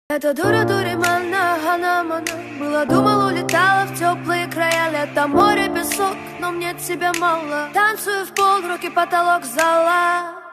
Это дура дуримана, она была, думала, улетала в теплые края. Лето, море, песок, но мне тебя мало. Танцую в пол, руки потолок зала.